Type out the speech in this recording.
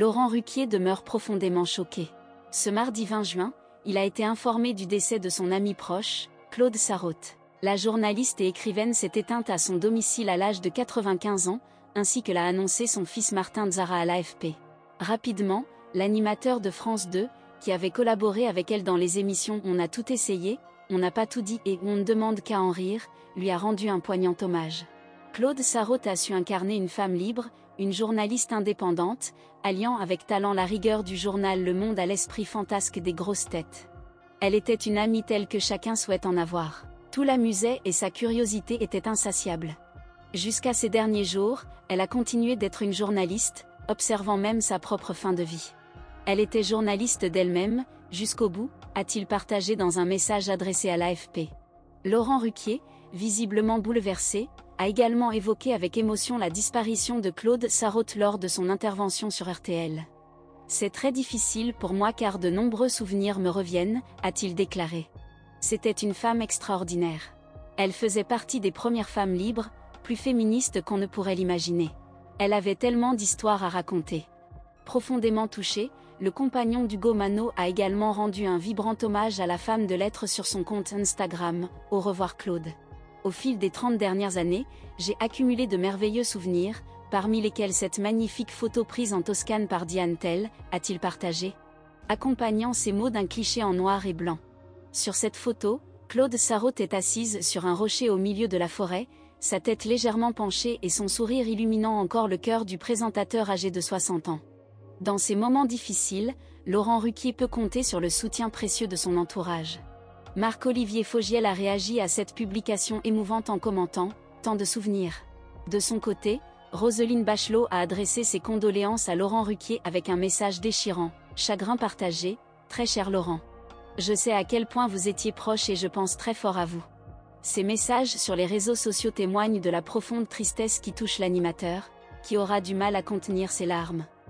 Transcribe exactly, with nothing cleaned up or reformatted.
Laurent Ruquier demeure profondément choqué. Ce mardi vingt juin, il a été informé du décès de son ami proche, Claude Sarraute. La journaliste et écrivaine s'est éteinte à son domicile à l'âge de quatre-vingt-quinze ans, ainsi que l'a annoncé son fils Martin Zara à l'A F P. Rapidement, l'animateur de France deux, qui avait collaboré avec elle dans les émissions On a tout essayé, On n'a pas tout dit et On ne demande qu'à en rire, lui a rendu un poignant hommage. Claude Sarraute a su incarner une femme libre, une journaliste indépendante, alliant avec talent la rigueur du journal Le Monde à l'esprit fantasque des grosses têtes. Elle était une amie telle que chacun souhaite en avoir. Tout l'amusait et sa curiosité était insatiable. Jusqu'à ces derniers jours, elle a continué d'être une journaliste, observant même sa propre fin de vie. Elle était journaliste d'elle-même, jusqu'au bout, a-t-il partagé dans un message adressé à l'A F P. Laurent Ruquier, visiblement bouleversé, a également évoqué avec émotion la disparition de Claude Sarraute lors de son intervention sur R T L. « C'est très difficile pour moi car de nombreux souvenirs me reviennent », a-t-il déclaré. C'était une femme extraordinaire. Elle faisait partie des premières femmes libres, plus féministes qu'on ne pourrait l'imaginer. Elle avait tellement d'histoires à raconter. Profondément touché, le compagnon d'Hugo Mano a également rendu un vibrant hommage à la femme de lettres sur son compte Instagram, Au revoir Claude. Au fil des trente dernières années, j'ai accumulé de merveilleux souvenirs, parmi lesquels cette magnifique photo prise en Toscane par Diane Tell, a-t-il partagé, accompagnant ces mots d'un cliché en noir et blanc. Sur cette photo, Claude Sarraute est assise sur un rocher au milieu de la forêt, sa tête légèrement penchée et son sourire illuminant encore le cœur du présentateur âgé de soixante ans. Dans ces moments difficiles, Laurent Ruquier peut compter sur le soutien précieux de son entourage. Marc-Olivier Fogiel a réagi à cette publication émouvante en commentant « Tant de souvenirs ». De son côté, Roselyne Bachelot a adressé ses condoléances à Laurent Ruquier avec un message déchirant « Chagrin partagé, très cher Laurent. Je sais à quel point vous étiez proche et je pense très fort à vous ». Ces messages sur les réseaux sociaux témoignent de la profonde tristesse qui touche l'animateur, qui aura du mal à contenir ses larmes.